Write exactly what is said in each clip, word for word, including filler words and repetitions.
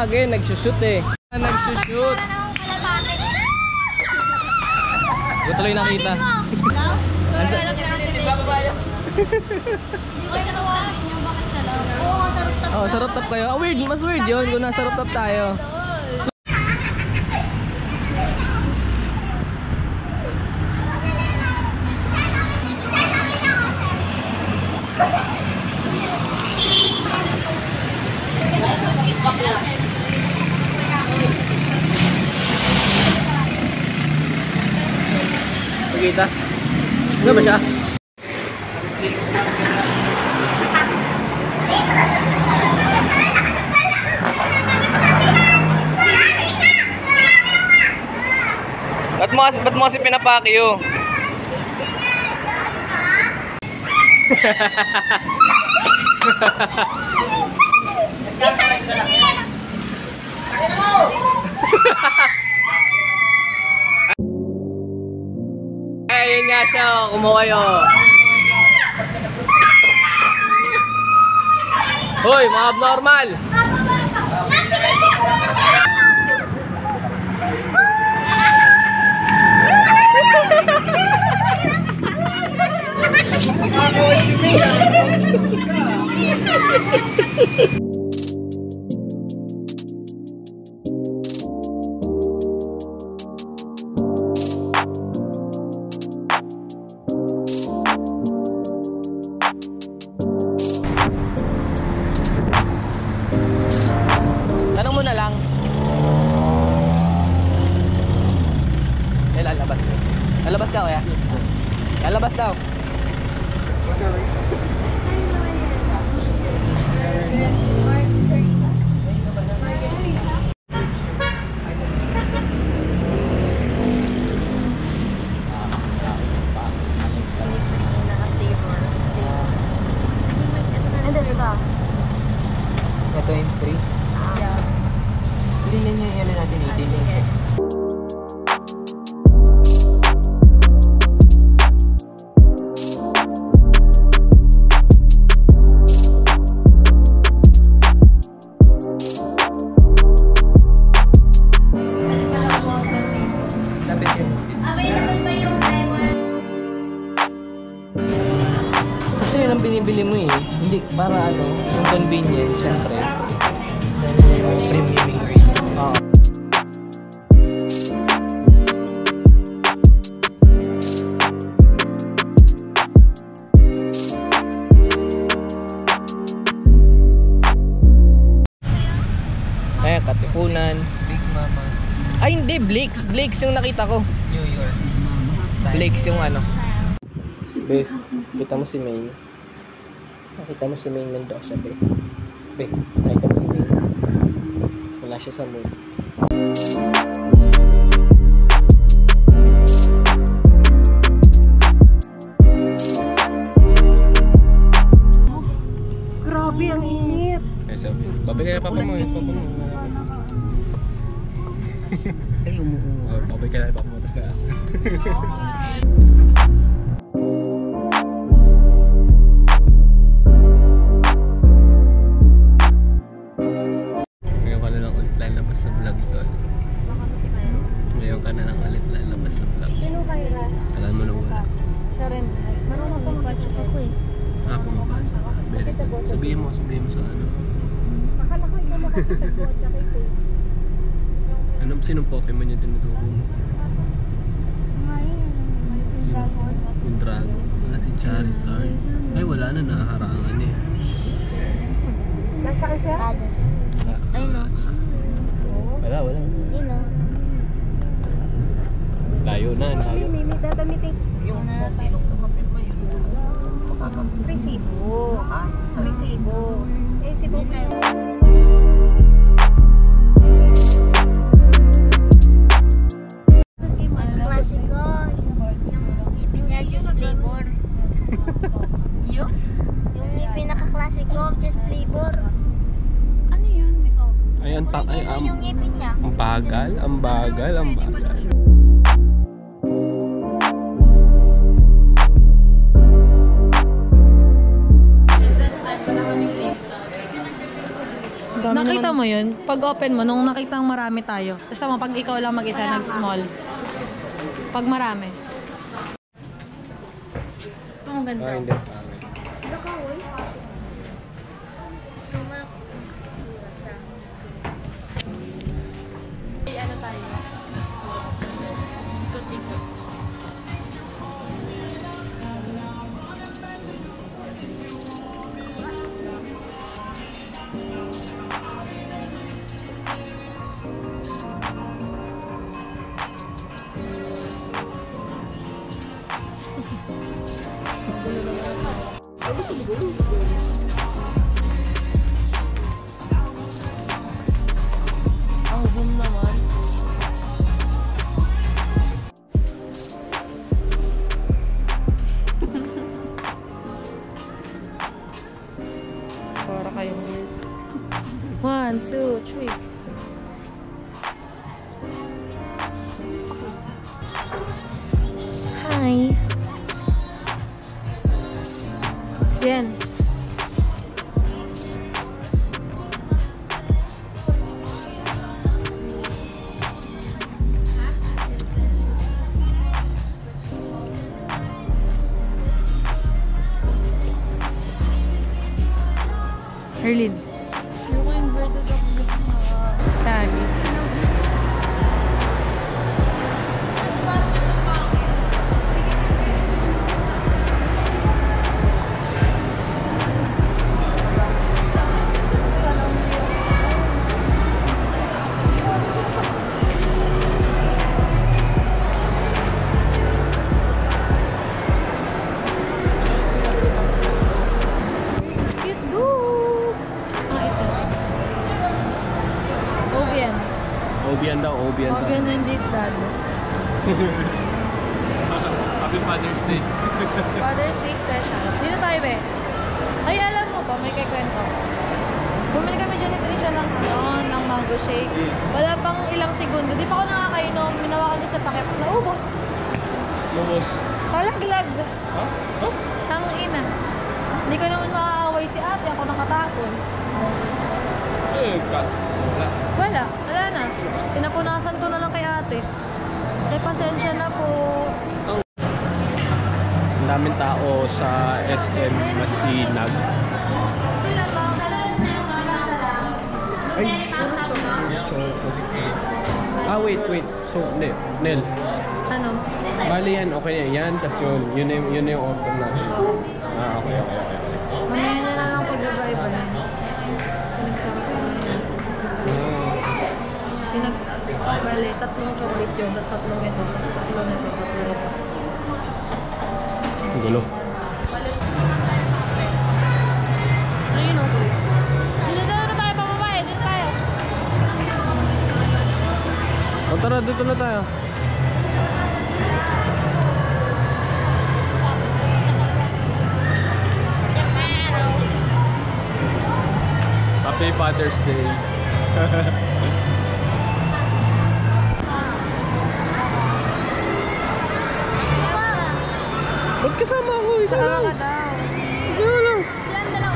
Lagi nagsushoot eh. Nagsushoot. Hindi ko tuloy nakita. Oh, sa rooftop kayo. Ah, weird. Mas weird yun kung nasa rooftop tayo. Kita. Ano ba siya? Ba't mo, ba't mo kasi pinapakyo? Ayun nga siya, kumuha kayo. Hoy, mga abnormal! Tanong mo na lang. Eh, lalabas. Lalabas ka, kuya? Yes, po. Lalabas daw. Ito yung free? Yeah. Hindi lang yung ano natin, eighteen inch. Kasi yun ang binibili mo eh. Hindi, para ano, yung convenience, syempre. Premium ingredient. Oo. Eh, Katipunan. Big Mamas. Ay, hindi. Blake's. Blake's yung nakita ko. New York. Blake's yung ano. Be, kita mo si Maine. Nakita mo si Maine Mendoza, be. Be, nakita mo si Maine. Wala siya sa mood. Grabe, ang init. Eh, sabi. Babay kaya papa mo. Papa mo. Ay, umuuwa. Oh, babay kaya papa mo. Tapos na. Ngayon ka na lang ulit lalabas sa vlog to. Ngayon ka na lang ulit lalabas sa vlog. Sino kayo? Alam mo na wala. Sa rin. Marunong pumapasok ako eh. Ah, pumapasa ka. Very good. Sabihin mo, sabihin mo sa ano. Akala ko ikaw makakitagbo at saka ito. Anong sinong Pokemon yung tinuturo mo? Ngayon. Yung dragon. Yung Dragon. Wala si Charizard. Ay, wala na, nakaharangan eh. Nasa kasi? Tados. Ay no. Wala, wala. Yun no. Layo na, layo. Mimi, dadamitin. Yung kung sinong kumapirma yun. Resibo. Ah, Resibo. Eh, sibo kayo. Klasiko. Yung ipin niya, just flavor. Yung? Yung ipin naka-klasiko, just flavor. Ano yun? Ay, ang ta- ay, ang, Yung ipin niya. ang bagal, ang bagal, ang bagal. Ang Nakita mo yun? Pag open mo, nung nakita marami tayo. Tapos tama, pag ikaw lang mag-isa, nag-small. Pag marami. Ang ganda. Ah, hindi. Ano tayo? Ikot-ikot. Ang zoom naman. Para kayong weird. One, two, three. Hi. Yan. Erlin. Ayoko inverted ako. Tagi. Obian. Obian daw, Obian daw. Obian and this dad. Happy Father's Day. Father's Day special. Dito tayo, be. Ay, alam mo ba, may kikwento. Bumili kami dyan ni Trisha ng, ano, ng mango shake. Wala pang ilang segundo. Di pa ako nakakainom. Minawa ko niya sa takip. Naubos. Lubos. Talaglag. Ha? Huh? Tangina. Hindi ko naman makakaway si ate. Ako nakatapon. Eh, kasis kasi wala. Wala. Wala na. Pinapunasan ko na lang kay ate. Ay, pasensya na po. Ang daming tao sa S M Masinag. Sila ba? Ay, ah, wait, wait. So, ne Nel. Ano? Bali yan, okay na yan. Tapos yun, yun na yung, yun na yung order natin. Ah, okay, okay, okay. Mamaya na lang ang pag-iba-iba na. Pinagsama-sama yun. Pinag... Bale, tatlong chocolate yun, tapos tatlong ito, tapos tatlong ito, tatlong ito. Ang gulo. Ayun o. Dito na tayo pababa eh, dito tayo. O tara, dito na tayo. Happy Father's Day. Ba't kasama ako? Isa Saka lang. ka daw. Isa lang. Silang dalawa.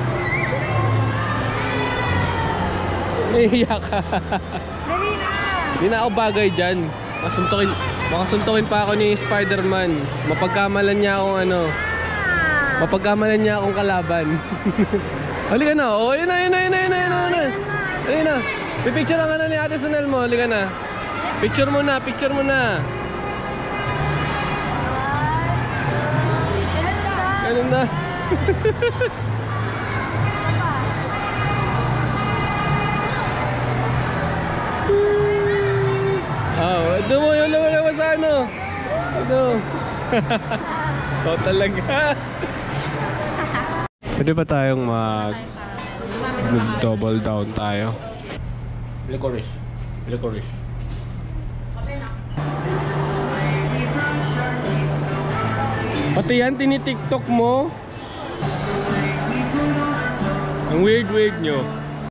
Nahiya ka. Dali na. Hindi na ako bagay dyan. Masuntukin, makasuntukin pa ako ni Spider-Man. Mapagkamalan niya akong ano. Mapagkamalan niya akong kalaban. Halika na. O, yun na, yun na, yun na, yun na, yun na. Ayun na. Pipicture lang ka na ni Ate Sanel mo. Halika na. Picture mo na, picture mo na. Ganun na. Oh, ito mo yung lumalawa sa ano. Ito. Oh, talaga. Pwede ba tayong mag double down tayo? Licorice. Licorice. Pati yan, tinitiktok mo. Ang weird-weird nyo.